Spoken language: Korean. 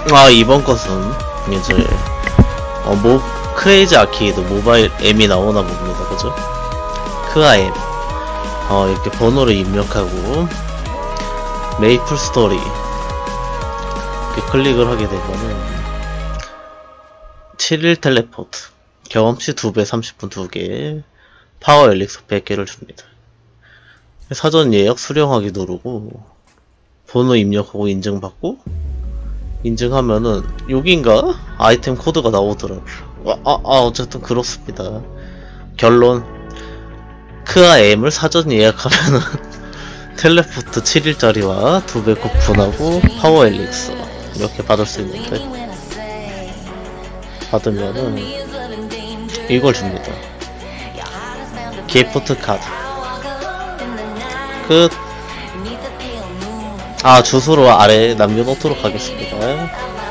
아, 이번 것은 이제 크레이지 아케이드 모바일 M이 나오나 봅니다. 그죠? 크아엠. 이렇게 번호를 입력하고 메이플 스토리 이렇게 클릭을 하게 되면은 7일 텔레포트, 경험치 2배 30분 2개, 파워 엘릭서 100개를 줍니다. 사전 예약 수령하기 누르고 번호 입력하고 인증받고, 인증하면은 여긴가? 아이템 코드가 나오더라고요. 어쨌든 그렇습니다. 결론, 크아 M을 사전 예약하면은 텔레포트 7일짜리와 2배 쿠폰하고 파워 엘릭서 이렇게 받을 수 있는데, 받으면은 이걸 줍니다. 기프트 카드 끝. 주소로 아래 남겨놓도록 하겠습니다.